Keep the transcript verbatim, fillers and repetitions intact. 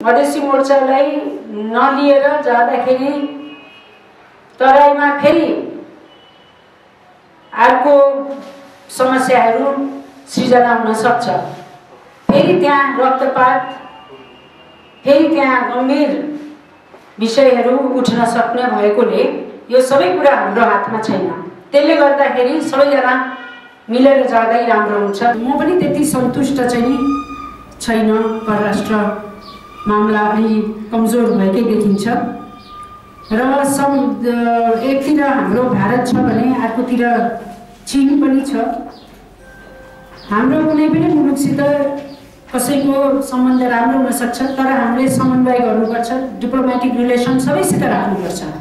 मधेसी मोर्चालाई नलिएर जाँदाखेरि तराईमा फेरि अर्को समस्याहरू सृजना हुन सक्छ। फेरि त्यहाँ रक्तपात, फेरि त्यहाँ गम्भीर विषयहरू उठ्न सक्ने भएकोले यो सबै कुरा हाम्रो हातमा छैन। त्यसले गर्दाखेरि सबैजना मिलेर जाँदै राम्रो हुन्छ। म पनि त्यति सन्तुष्ट चाहिँ छैन। परराष्ट्र मामला अलि कमजोर भएकै देखिन्छ र सब एकतिर हाम्रो भारत छ भने अर्कोतिर चीन पनि छ। हाम्रो कुनै पनि मुलुकसित कसैको सम्बन्ध राम्रो हुन सक्छ, तर हामीले समन्वय गर्नुपर्छ, डिप्लोमेटिक रिलेसन सबैसित राख्नुपर्छ।